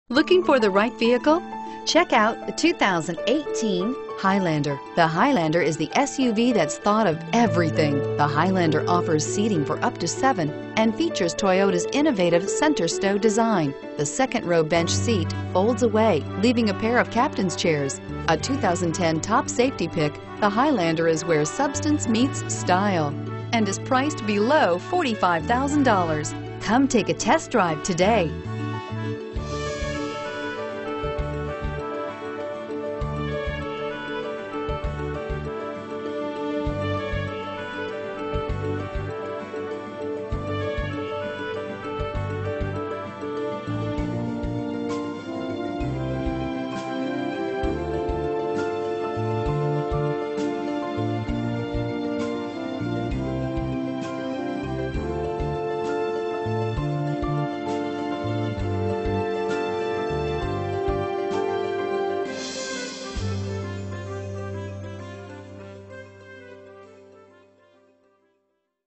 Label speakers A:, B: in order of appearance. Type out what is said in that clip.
A: Looking for the right vehicle? Check out the 2018 Highlander. The Highlander is the SUV that's thought of everything. The Highlander offers seating for up to 7 and features Toyota's innovative center stow design. The second row bench seat folds away, leaving a pair of captain's chairs. A 2010 top safety pick, the Highlander is where substance meets style and is priced below $45,000. Come take a test drive today.